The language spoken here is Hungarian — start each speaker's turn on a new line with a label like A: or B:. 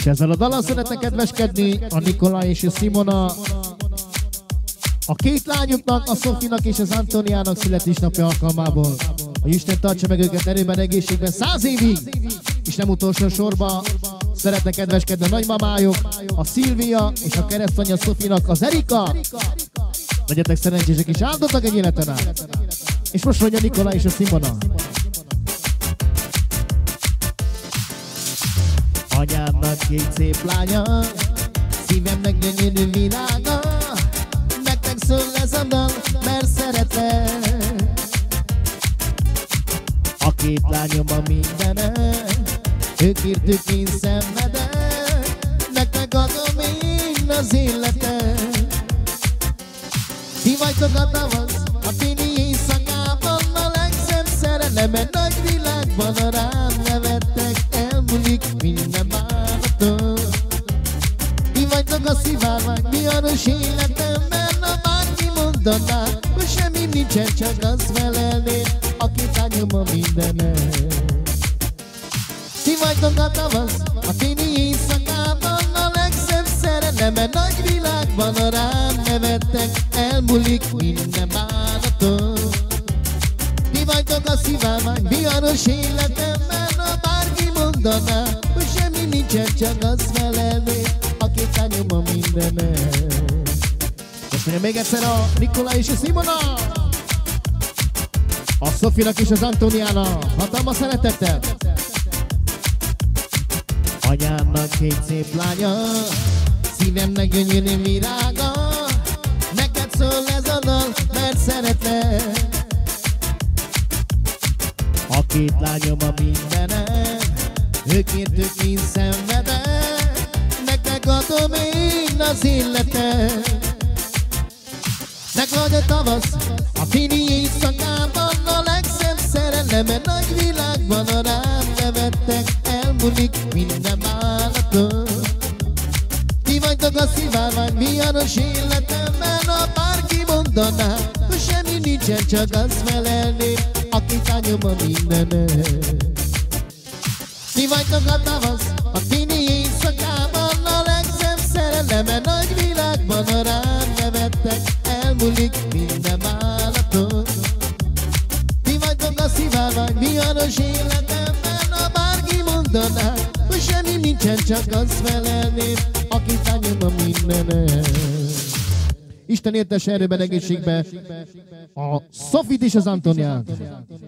A: És ezzel a dallal szeretnek kedveskedni a Nikolaj és a Simona. A két lányuknak, a Szofinak és az Antoniának születésnapja alkalmából. Hogy Isten tartsa meg őket erőben, egészségben 100 évig! És nem utolsó sorban szeretnek kedveskedni a nagymamájuk, a Szilvia és a keresztanyja Szofinak az Erika. Legyetek szerencsések és áldottak egy életen át. És most mondja Nikolaj és a Simona. Anyámnak két szép lánya, szívemnek gyönyörű világa. Nektek szól ez a dal, mert szeretlek. A két lányom a mindenem, ők írtük, én szenvedek. Nektek adom én az életet. Ti vagytok a tavasz, a téli éjszakában, a legszebb szerelem, nagy világban, a rám nevettek, elmúlik minden bánatom. Ti vagytok a szivárvány, viharos életemben, a bárki mondaná, hogy semmi nincsen, csak azt felelnél, akit ányom a mindenet. Ti vagytok a tavasz, a téli éjszakában, a legszebb szerelem, nagy világban, a rám nevettek, elmúlik minden bánatom. Ti vagytok a szivárvány, viharos életemben, a bárki mondaná, hogy semmi nincsen, csak azt felelnél, akit ányom a mindenet. Most mondja még egyszer a Nikolaj és a Simona, a Szofinak és az Antoniának, hatalmas szeretettel. Anyámnak két szép lánya, szívemnek gyönyörű virága. Neked szól ez a dal, mert szeretlek. A két lányom a mindenem, ők értük, én szenvedek. Nektek adom én az életet. Neked a tavasz, a téli éjszakában, a legszebb szerelem, nagy világban, a rám nevettek, elmúlik minden bánatom. Ti vagytok a szivárvány, viharos életemben, a bárki mondaná, hogy semmi nincsen, csak azt felelnél, akit ányom a mindenet. Ti vagytok a tavasz, a téli éjszakában, a legszebb szerelem, nagy világban, a rám nevettek, elmúlik minden bánatom. Ti vagytok a szivárvány, viharos életemben, a bárki mondaná, hogy semmi nincsen, csak azt felelnél, akit ányom a mindenet. Isten értesse erőben, egészségbe a Szofit és az Antoniát.